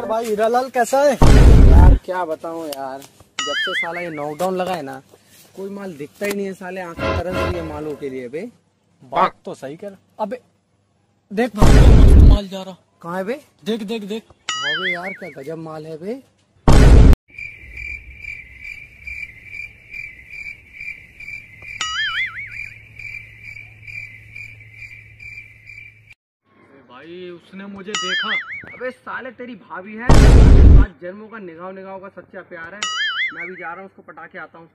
और भाई हीरालाल कैसा है? यार क्या बताऊं यार, जब से साला ये लॉकडाउन लगा है ना, कोई माल दिखता ही नहीं है। साले आंखें तरस रही है मालों के लिए बे। बात तो सही कर। अबे देख भाई मस्त माल जा रहा। कहाँ है बे? देख देख देख। अबे यार क्या गजब माल है बे। भाई उसने मुझे देखा। अबे साले तेरी भाभी है, आज जन्मों का निगाह निगाह का सच्चा प्यार है। मैं अभी जा रहा हूँ, उसको पटा के आता हूँ।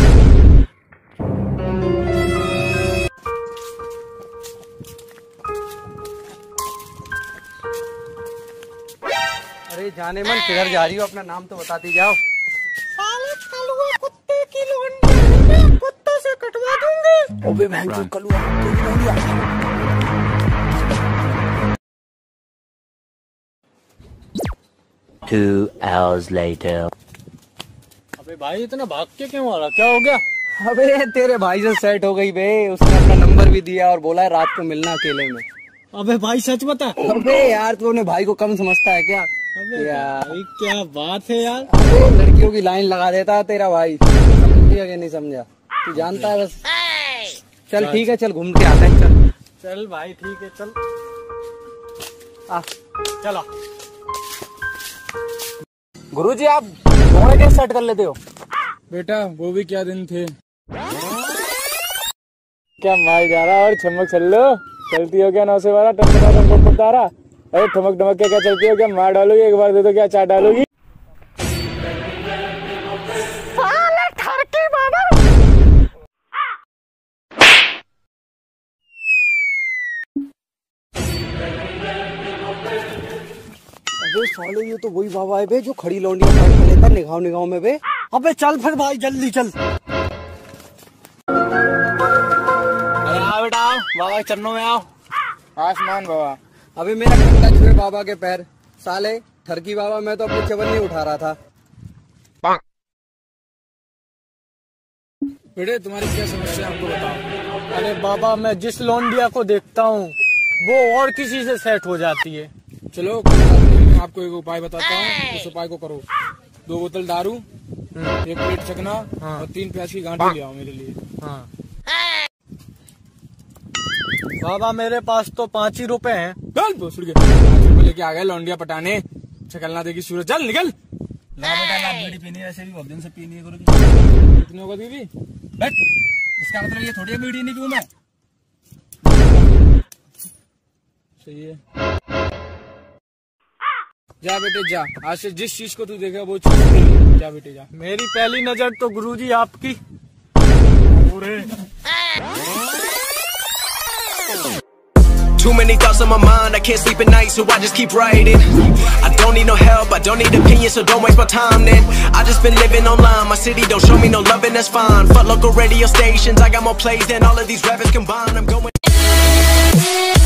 अरे जाने मन किधर जा रही हो? अपना नाम तो बताती जाओ। साले कलुआ कुत्ते की लोंडी, कुत्तों से कटवा दूंगी। ओबे बहन चोद कलुआ कुत्ते की लोंडी। 2 hours later. अबे भाई इतना भाग के क्यों आ रहा? क्या हो गया? अबे तेरे भाई से सेट हो गई बे। उसने अपना नंबर भी दिया और बोला है रात को मिलना अकेले में। अबे भाई सच बता। अबे यार तू अपने भाई को कम समझता है क्या? अबे यार भाई क्या बात है यार। लड़कियों की लाइन लगा देता है तेरा भाई। समझिया कि नहीं समझा? तू जानता है बस। चल ठीक है, चल घूम के आते हैं। चल चल भाई ठीक है, चल आ। चला। गुरुजी आप घोड़े कैसे सेट कर लेते हो? बेटा वो भी क्या दिन थे। क्या मार जा रहा और चमक चल लो चलती हो क्या? 9 से 12 टम तारा। अरे ठमक ठमक के क्या चलती हो क्या? मार डालोगी एक बार दे तो क्या चाट डालोगी? अबे साले ये तो वही बाबा है बे जो खड़ी लौंडियां फाइट कर लेता निगाह निगाह में बे। अबे चल फिर भाई जल्दी चल। अरे आओ बेटा आओ, बाबा के चरणों में आओ। आसमान बाबा। अभी मेरा कंधा छुए बाबा के पैर। साले ठरकी बाबा, मैं तो अपनी चवन नहीं उठा रहा था। बेटे तुम्हारी क्या समस्या आपको बताओ। अरे बाबा मैं जिस लौंडिया को देखता हूँ वो और किसी से सेट हो जाती है। चलो कोई बात नहीं, मैं आपको एक उपाय बताता हूँ, उस उपाय को करो। 2 बोतल दारू, 1 प्लेट चकना और 3 प्याज की गांठी ले आओ मेरे लिए। हाँ बाबा मेरे पास तो 5 ही रुपए हैं। चल भोसड़ी के 5 रुपए लेके आ गए लौंडिया पटाने। शकल देगी सूरज, चल निकल। ला बेटा ला, बीड़ी पीनी वैसे भी बहुत दिन से पीनी है करोगी। कितने होगा दीदी? बैठ, इसका मतलब ये थोड़ी बीड़ी नहीं पीऊं मैं। सही है, जा बेटे जा। आज से जिस चीज को तू देखेगा वो चीज जा बेटे जा। मेरी पहली नजर तो गुरुजी आपकी। Too many thoughts on my mind, I can't sleep at night, so I just keep writing. I don't need no help, I don't need opinions, so don't waste my time then. I just been living online, my city don't show me no love and that's fine. Fuck local radio stations, I got more plays than all of these rappers combined. I'm going